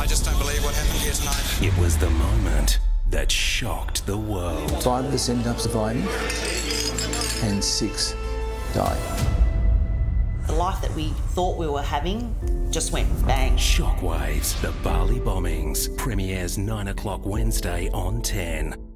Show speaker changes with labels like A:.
A: just don't believe what happened here tonight.
B: It was the moment that shocked the world.
C: 5 of us ended up surviving and 6 died.
D: The life that we thought we were having just went bang.
B: Shockwaves, the Bali Bombings, premieres 9 o'clock Wednesday on 10.